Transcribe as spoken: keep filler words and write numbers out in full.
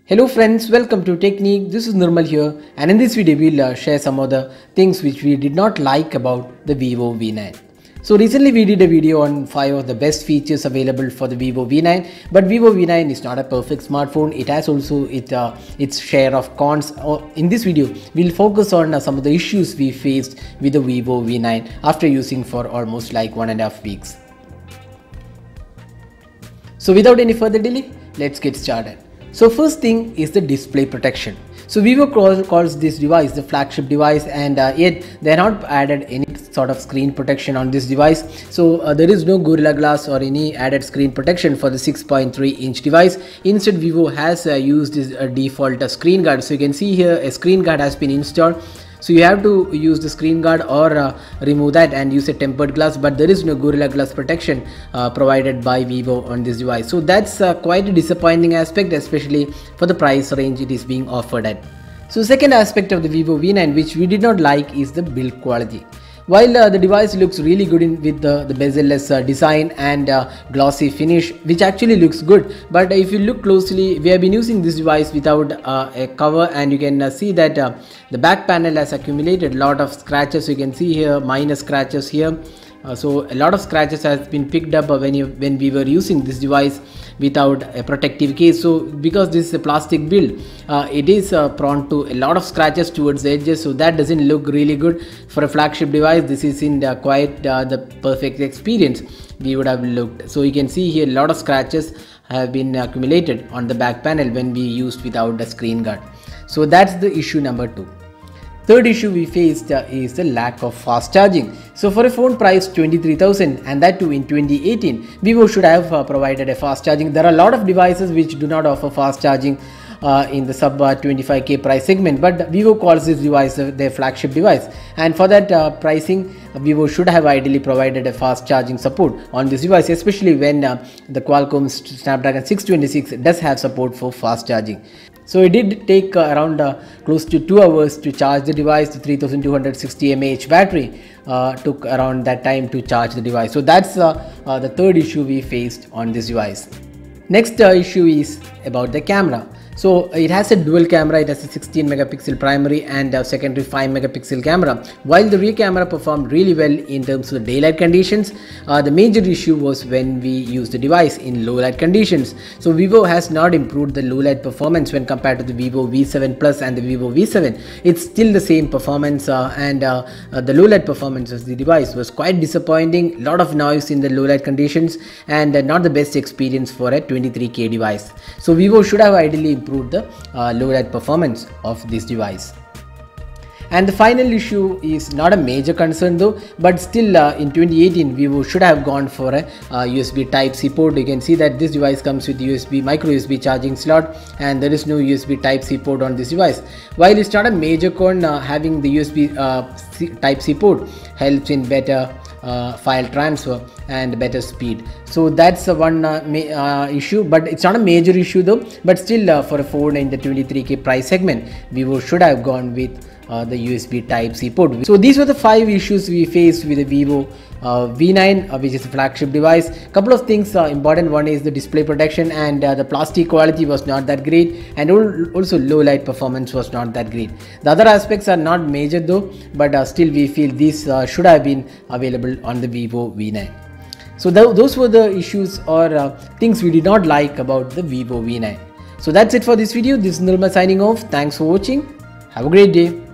Hello friends, welcome to Technique. This is Nirmal here, and in this video we'll uh, share some of the things which we did not like about the Vivo V nine. So recently we did a video on five of the best features available for the Vivo V nine, but Vivo V nine is not a perfect smartphone. It has also it, uh, its share of cons. In this video we'll focus on uh, some of the issues we faced with the Vivo V nine after using for almost like one and a half weeks. So without any further delay, let's get started. So first thing is the display protection. So Vivo calls this device the flagship device, and uh, yet they have not added any sort of screen protection on this device. So uh, there is no Gorilla Glass or any added screen protection for the six point three inch device. Instead, Vivo has uh, used this uh, default uh, screen guard. So you can see here a screen guard has been installed. So you have to use the screen guard or uh, remove that and use a tempered glass, but there is no Gorilla Glass protection uh, provided by Vivo on this device. So that's uh, quite a disappointing aspect, especially for the price range it is being offered at. So second aspect of the Vivo V nine which we did not like is the build quality. While uh, the device looks really good in, with the, the bezel-less uh, design and uh, glossy finish, which actually looks good, but if you look closely, we have been using this device without uh, a cover, and you can uh, see that uh, the back panel has accumulated a lot of scratches. You can see here minor scratches here. Uh, so a lot of scratches has been picked up uh, when you when we were using this device without a protective case. So because this is a plastic build, uh, it is uh, prone to a lot of scratches towards the edges, so that doesn't look really good for a flagship device. This is in the quite uh, the perfect experience we would have looked. So you can see here a lot of scratches have been accumulated on the back panel when we used without the screen guard. So that's the issue number two. Third issue we faced uh, is the lack of fast charging. So for a phone priced twenty-three thousand, and that too in twenty eighteen, Vivo should have uh, provided a fast charging. There are a lot of devices which do not offer fast charging uh, in the sub uh, twenty-five K price segment, but Vivo calls this device uh, their flagship device, and for that uh, pricing, uh, Vivo should have ideally provided a fast charging support on this device, especially when uh, the Qualcomm Snapdragon six twenty-six does have support for fast charging. So it did take uh, around uh, close to two hours to charge the device. The three thousand two hundred sixty milliamp hour battery uh, took around that time to charge the device. So that's uh, uh, the third issue we faced on this device. Next uh, issue is about the camera. So it has a dual camera. It has a sixteen megapixel primary and a secondary five megapixel camera. While the rear camera performed really well in terms of daylight conditions, uh, the major issue was when we use the device in low light conditions. So Vivo has not improved the low light performance when compared to the Vivo V seven Plus and the Vivo V seven. It's still the same performance, uh, and uh, uh, the low light performance of the device was quite disappointing. A lot of noise in the low light conditions, and uh, not the best experience for a twenty-three K device. So Vivo should have ideally improved the uh, low light performance of this device. And the final issue is not a major concern though, but still uh, in twenty eighteen Vivo should have gone for a uh, U S B Type C port. You can see that this device comes with U S B micro U S B charging slot, and there is no U S B Type C port on this device. While it's not a major con, uh, having the U S B uh, C, Type C port helps in better Uh, file transfer and better speed. So that's uh, one uh, uh, issue, but it's not a major issue though. But still, uh, for a phone in the twenty-three K price segment, Vivo should have gone with uh, the U S B Type C port. So these were the five issues we faced with the Vivo uh, V nine, uh, which is a flagship device. Couple of things uh, important. One is the display protection, and uh, the plastic quality was not that great, and also low light performance was not that great. The other aspects are not major though, but uh, still we feel these uh, should have been available on the Vivo V nine. So th those were the issues or uh, things we did not like about the Vivo V nine. So that's it for this video. This is Nirmal signing off. Thanks for watching. Have a great day.